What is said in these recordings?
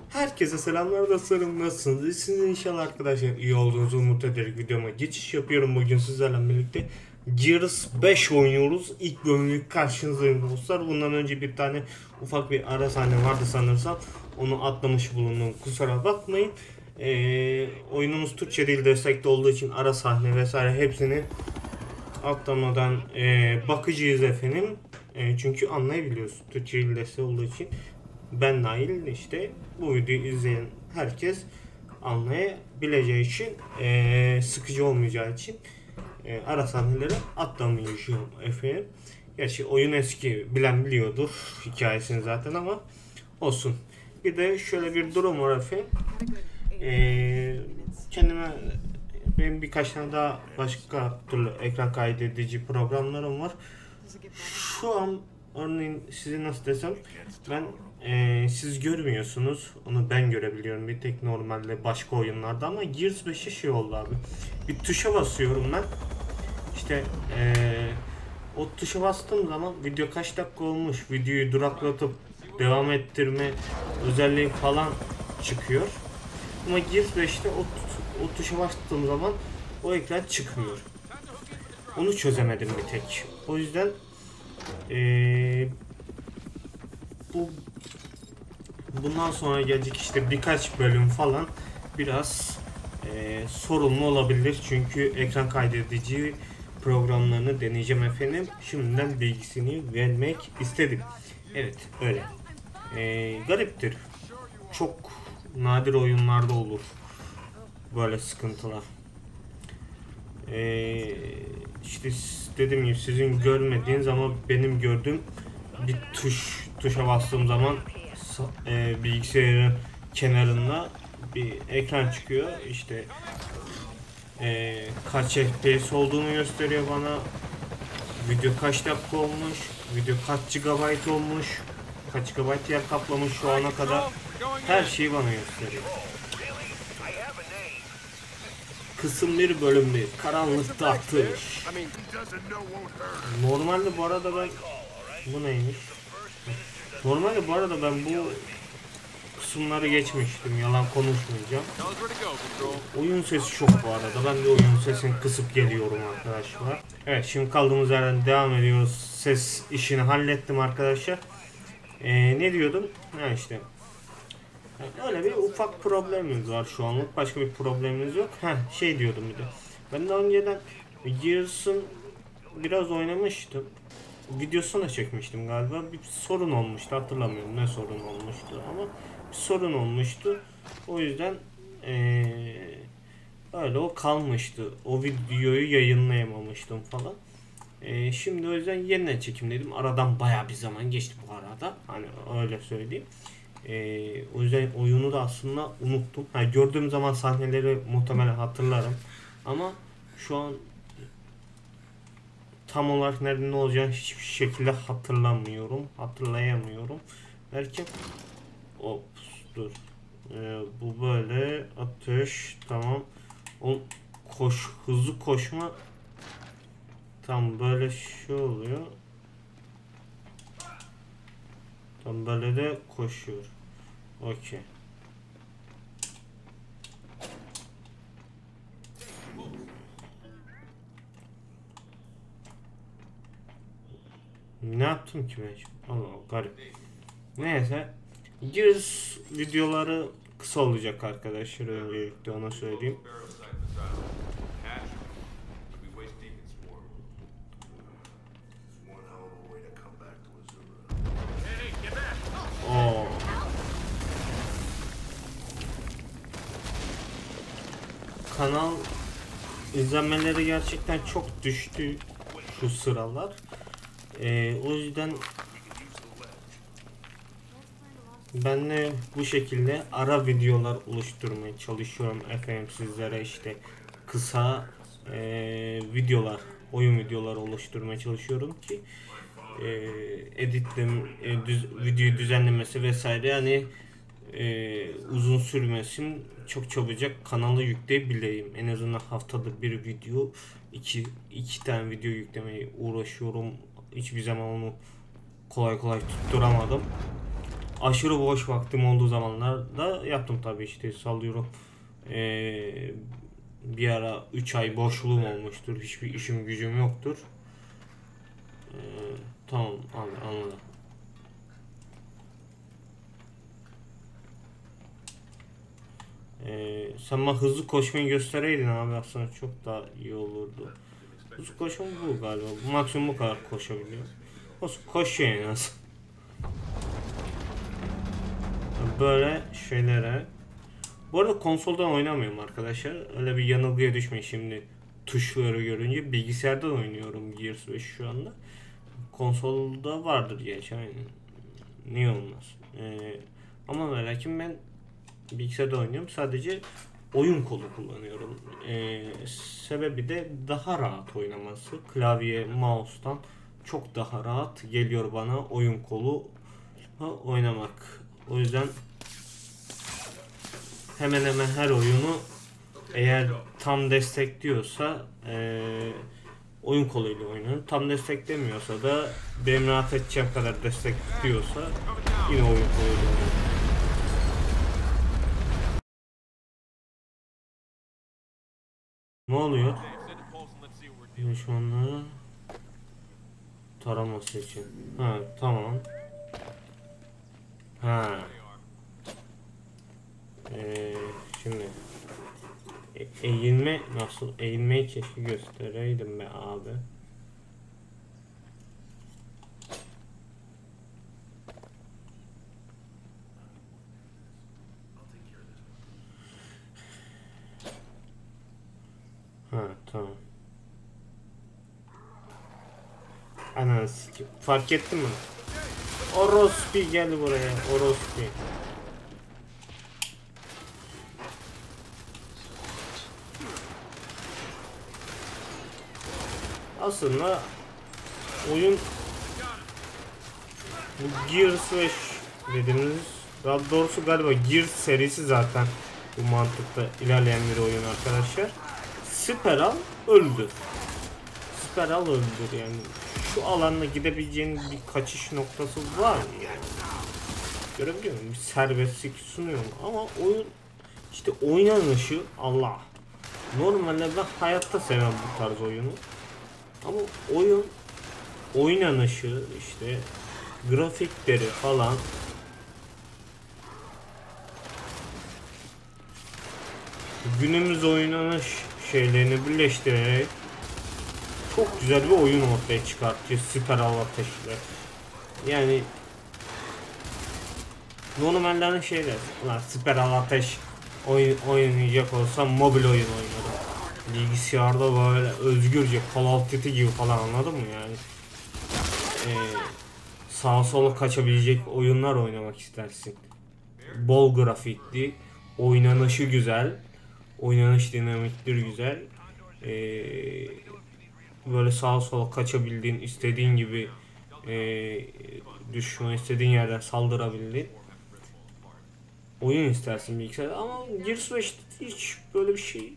Herkese selamlar dostlarım, nasılsınız? İyisiniz inşallah arkadaşlar. İyi olduğunuzu umut ederek videoma geçiş yapıyorum. Bugün sizlerle birlikte Gears 5 oynuyoruz. İlk bölümlük karşınızdayım dostlar. Bundan önce bir tane ufak bir ara sahne vardı sanırsam. Onu atlamış bulundum, kusura bakmayın. Oyunumuz Türkçe dil destekli olduğu için ara sahne vesaire hepsini atlamadan bakacağız efendim. Çünkü anlayabiliyoruz Türkçe dil desteği olduğu için. Ben dahil işte bu videoyu izleyen herkes anlayabileceği için sıkıcı olmayacağı için ara sahneleri atlamayacağım efendim. Gerçi oyun eski, bilen biliyordur hikayesini zaten ama olsun. Bir de şöyle bir durum var efendim. Kendime benim birkaç tane daha başka türlü ekran kaydedici programlarım var. Şu an örneğin size nasıl desem, ben siz görmüyorsunuz, onu ben görebiliyorum bir tek normalde başka oyunlarda, ama Gears 5'e şey oldu abi, bir tuşa basıyorum ben işte, o tuşa bastığım zaman video kaç dakika olmuş, videoyu duraklatıp devam ettirme özelliği falan çıkıyor, ama Gears 5'te o tuşa bastığım zaman o ekran çıkmıyor. Onu çözemedim bir tek, o yüzden bundan sonra gelecek işte birkaç bölüm falan biraz sorunlu olabilir, çünkü ekran kaydedici programlarını deneyeceğim efendim. Şimdiden bilgisini vermek istedim. Evet, öyle. Gariptir. Çok nadir oyunlarda olur böyle sıkıntılar. İşte dediğim gibi sizin görmediğiniz ama benim gördüğüm bir tuşa bastığım zaman bilgisayarın kenarında bir ekran çıkıyor. İşte kaç FPS olduğunu gösteriyor bana. Video kaç dakika olmuş, video kaç GB olmuş, kaç GB yer kaplamış şu ana kadar, her şeyi bana gösteriyor. Kısım 1 bölüm 1, karanlıkta atış. Normalde bu arada ben, bu neymiş? Normalde bu arada ben bu kısımları geçmiştim, yalan konuşmayacağım. Oyun sesi çok bu arada, ben de oyun sesini kısıp geliyorum arkadaşlar. Evet, şimdi kaldığımız yerden devam ediyoruz. Ses işini hallettim arkadaşlar. Ne diyordum? Ha işte. Öyle bir ufak problemimiz var şu anlık, başka bir problemimiz yok. Şey diyordum bir de. Ben daha önceden Gears'ın biraz oynamıştım. Videosunu da çekmiştim galiba. Bir sorun olmuştu, hatırlamıyorum ne sorun olmuştu ama bir sorun olmuştu. O yüzden öyle o kalmıştı. O videoyu yayınlayamamıştım falan. Şimdi o yüzden yeniden çekim dedim. Aradan baya bir zaman geçti bu arada. Hani öyle söyleyeyim. O yüzden oyunu da aslında unuttum. Gördüğüm zaman sahneleri muhtemelen hatırlarım. Ama şu an tam olarak nerede ne olacağını hiçbir şekilde hatırlayamıyorum. Belki dur. Bu böyle atış, tamam. O hızlı koşma, tam böyle şey oluyor. Tam böyle de koşuyor. Okey. Ne yaptım ki ben şimdi? Allah Allah, garip. Neyse. Gears videoları kısa olacak arkadaşlar, öncelikle ona söyleyeyim. Kanal izlenmeleri gerçekten çok düştü şu sıralar. O yüzden ben de bu şekilde ara videolar oluşturmaya çalışıyorum efendim sizlere, işte kısa videolar, oyun videoları oluşturmaya çalışıyorum ki videoyu düzenlemesi vesaire, yani uzun sürmesin, çok çabucak kanala yükleyebileyim. En azından haftada bir video, iki tane video yüklemeye uğraşıyorum. Hiçbir zaman onu kolay kolay tutturamadım. aşırı boş vaktim olduğu zamanlarda yaptım tabii, işte sallıyorum. Bir ara 3 ay boşluğum olmuştur. Hiçbir işim gücüm yoktur. Tamam abi, anladım. Sen bana hızlı koşmayı göstereydin abi, aslında çok daha iyi olurdu. Hızlı koşma bu galiba. Maksimum bu kadar koşabiliyor. Koşuyor en az. Böyle şeylere. Bu arada konsoldan oynamıyorum arkadaşlar. Öyle bir yanılgıya düşmeyin şimdi. Tuşları görünce bilgisayardan oynuyorum Gears 5 şu anda. Konsolda vardır gerçi, aynen. Niye olmaz? Ama ve lakin ben bilgisayarda oynuyorum. Sadece oyun kolu kullanıyorum. Sebebi de daha rahat oynaması. Klavye, mouse'tan çok daha rahat geliyor bana oyun kolu oynamak. O yüzden hemen hemen her oyunu, eğer tam destekliyorsa oyun koluyla oynanır. Tam desteklemiyorsa da benim rahat edeceğim kadar destekliyorsa yine oyun koluyla oynanır. Ne oluyor? Düşmanları taraması için. Ha, tamam. Ha. Şimdi eğilme nasıl? Eğilmeyi keşke göstereydim be abi. Ha, tamam. Ananı sikeyim. Fark ettin mi? Orospi gel buraya. Orospi. Aslında oyun bu Gears 5 dediğimiz, daha doğrusu galiba Gears serisi zaten bu mantıkta ilerleyen bir oyun arkadaşlar. Spiral öldü. Spiral öldü yani. Şu alanda gidebileceğin bir kaçış noktası var mı yani? Görebiliyor musun? Bir serbestlik sunuyor ama oyun işte oynanışı Allah. Normalde ben hayatta sevmem bu tarz oyunu. Ama oyun oynanışı işte grafikleri falan günümüz oynanış şeylerini birleştirerek çok güzel bir oyun ortaya çıkartıyor Spiral Ateş'le. Yani normalde hani şeyler, ulan Spiral Ateş oynayacak olsam mobil oyun oynarım. Bilgisayarda böyle özgürce Call of Duty gibi falan, anladın mı yani? Sağa sola kaçabilecek oyunlar oynamak istersin. Bol grafikli, oynanışı güzel, oynanış dinamikleri güzel. Böyle sağa sola kaçabildiğin, istediğin gibi düşman istediğin yerden saldırabildiğin oyun istersin bilgisayarda. Ama Gears 5'te hiç böyle bir şey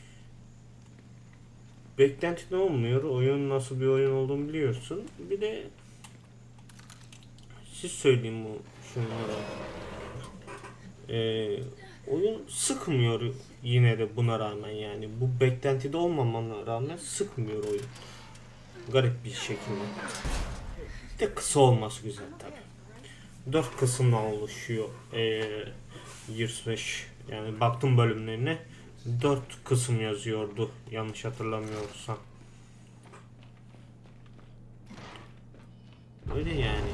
beklentin olmuyor. Oyun nasıl bir oyun olduğunu biliyorsun. Bir de siz söyleyeyim bu şunlara. Oyun sıkmıyor yine de buna rağmen, yani bu beklentide olmamana rağmen sıkmıyor oyun. Garip bir şekilde. Bir de kısa olması güzel tabi. 4 kısımdan oluşuyor Gears 5. Yani baktım bölümlerine 4 kısım yazıyordu yanlış hatırlamıyorsam. Öyle yani.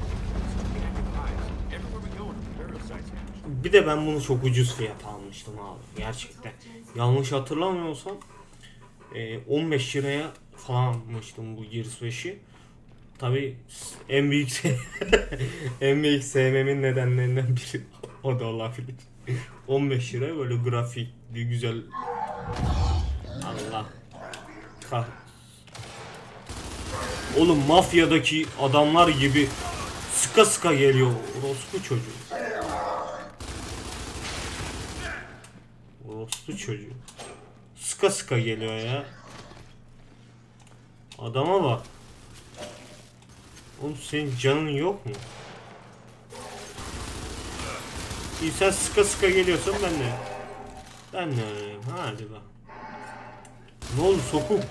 Bir de ben bunu çok ucuz fiyat almıştım abi. Gerçekten. Yanlış hatırlamıyorsam 15 liraya falan almıştım bu Gears 5'i. Tabii en büyük en büyük sevmemin nedenlerinden biri o da olabilir. 15 lira böyle grafikli güzel. Allah kah. Oğlum mafyadaki adamlar gibi sıka sıka geliyor orospu çocuğu. Orospu çocuğu. Sıka sıka geliyor ya. Adama bak. Oğlum senin canın yok mu? Sen sıka sıka geliyorsan ben de. Ben de öyleyim. Hadi bak. Ne oldu sokuk?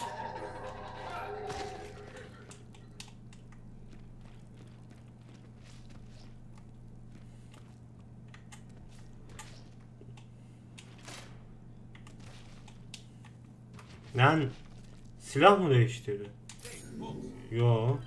Lan silah mı değiştirdi? Yo.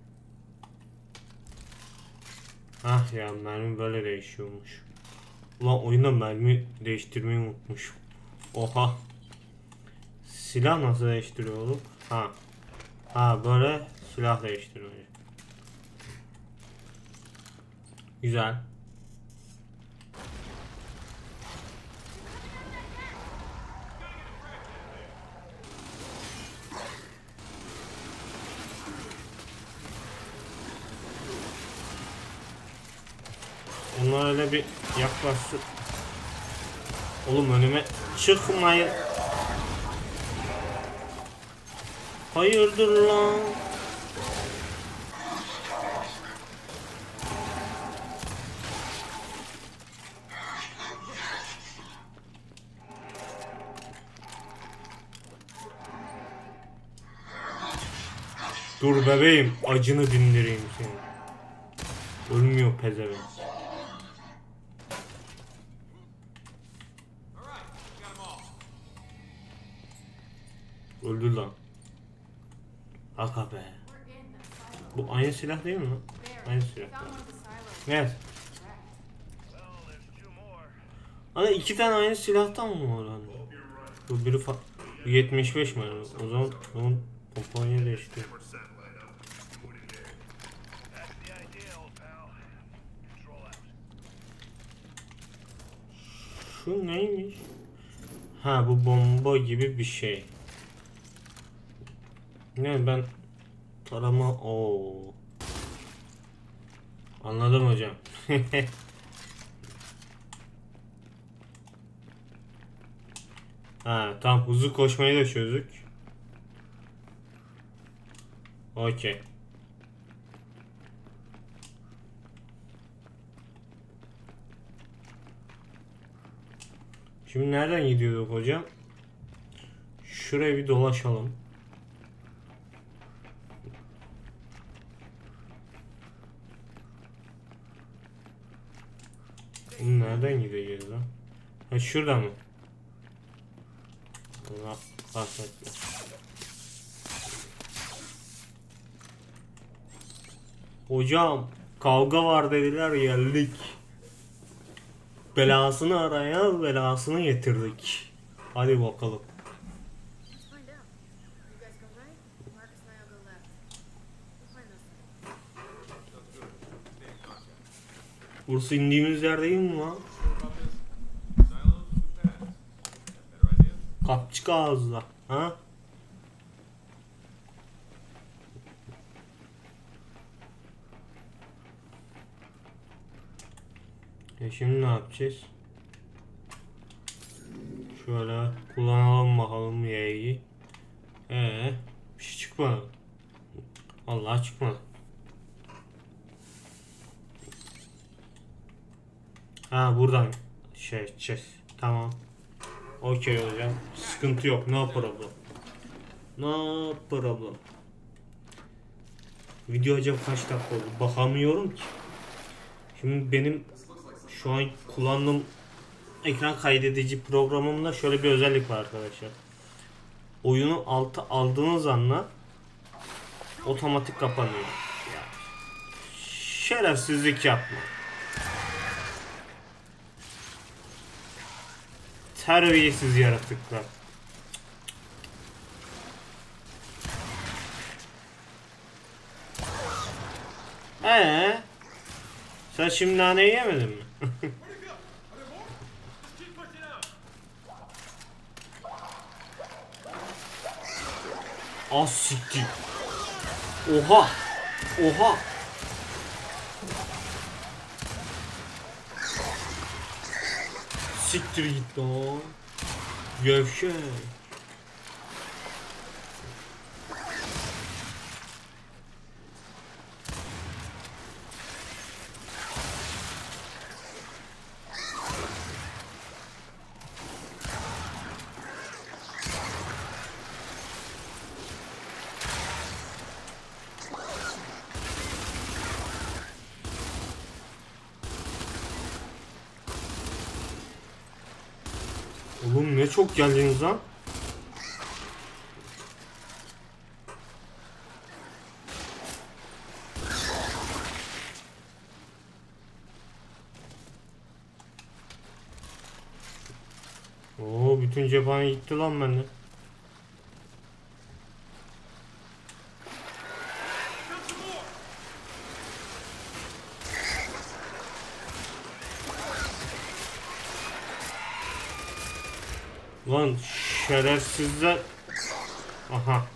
Ah ya, mermi böyle değişiyormuş. Ulan oyunda mermi değiştirmeyi unutmuşum. Oha. Silah nasıl değiştiriyor oğlum? Ha. Ha, böyle silah değiştiriyor. Güzel. Onlar öyle bir yaklaşsın. Oğlum önüme çıkmayın. Hayırdır lan? Dur bebeğim, acını dindireyim seni. Ölmüyor pezevenk. Öldü lan. Aga be. Bu aynı silah değil mi lan? Aynı silah. Evet. Hani iki tane aynı silahtan mı var lan? Bu biri 75 mi? O zaman onun kompanya değişti. Şu neymiş? Ha, bu bomba gibi bir şey. Ne ben tarama o. Anladım hocam. Ha, tam hızlı koşmayı da çözdük. Okey. Şimdi nereden gidiyorduk hocam? Şuraya bir dolaşalım. Nereden gideceğiz lan? Ha, şurada mı? Allah bahsetme. Hocam kavga var dediler, geldik. Belasını araya belasını getirdik. Hadi bakalım. Burası indiğimiz yer değil mi lan? Kapçık ağızda. Ha? Şimdi ne yapacağız? Şöyle kullanalım bakalım Y'yi. Bir şey çıkmadı. Vallahi çıkmadı. Ha, buradan şey edeceğiz. Tamam. Okey hocam. Sıkıntı yok. No problem. No problem. Video acaba kaç dakika oldu? Bakamıyorum ki. Şimdi benim şu an kullandığım ekran kaydedici programımda şöyle bir özellik var arkadaşlar. Oyunu alta aldığınız anda otomatik kapanıyor. Şerefsizlik yapma. Terbiyesiz yaratıklar. Sen şimdi naneyi yemedin mi? Az siktir. Oha. Oha. Siktir git lan. Gevşek. Oğlum ne çok geldiniz lan. Oo, bütün cephane gitti lan bende. Lan şerefsizler. Aha.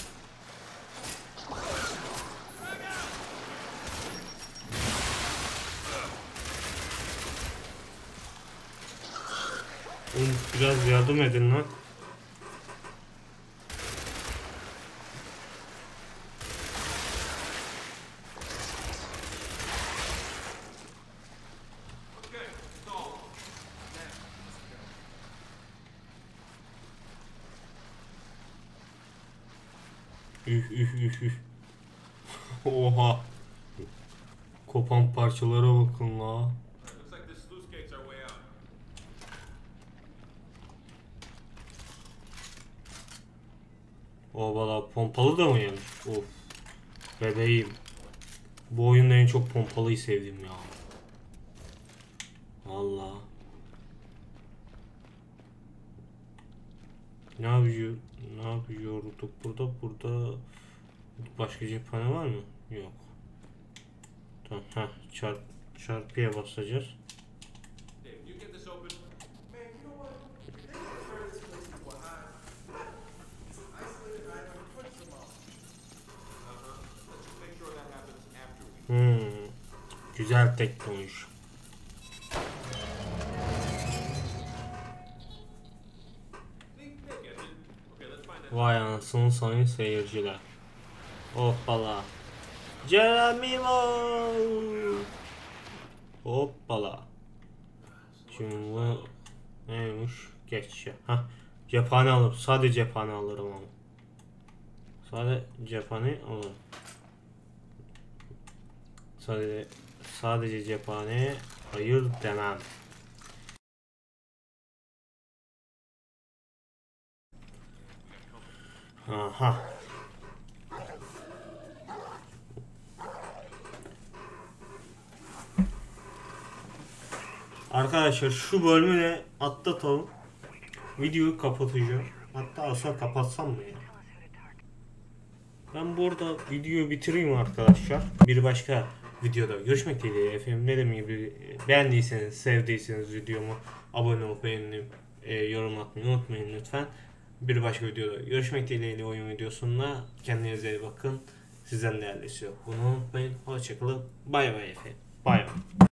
Oğlum biraz yardım edin lan. Üf üf üf üf. Oha. Kopan parçalara bakın la. O valla pompalı da mı yemiş? Of. Bebeğim. Bu oyunda en çok pompalıyı sevdim ya. Valla. Ne yapıyorduk burada başka cephane var mı? Yok. Tamam, çarpıya basacağız. Güzel teknoloji. Vay anasını sayın seyirciler. Hoppala. Geronimo. Hoppala. Şimdi bu neymiş? Geç ya. Hah. Cephane alırım. Sadece cephane alırım ama. Sadece cephane alırım. Sadece cephane hayır demem. Aha. Arkadaşlar şu bölümü de atlatalım. Videoyu kapatacağım. Hatta aslında kapatsam mı ya? Ben burada videoyu bitireyim arkadaşlar. Bir başka videoda görüşmek dileğiyle efendim. Ne demek gibi beğendiyseniz, sevdiyseniz videomu abone olup beğenip yorum atmayı unutmayın lütfen. Bir başka videoda görüşmek dileğiyle oyun videosunda. Kendinize iyi bakın. Sizden değerlisi yok. Bunu unutmayın. Hoşçakalın. Bay bay efendim. Bay bay.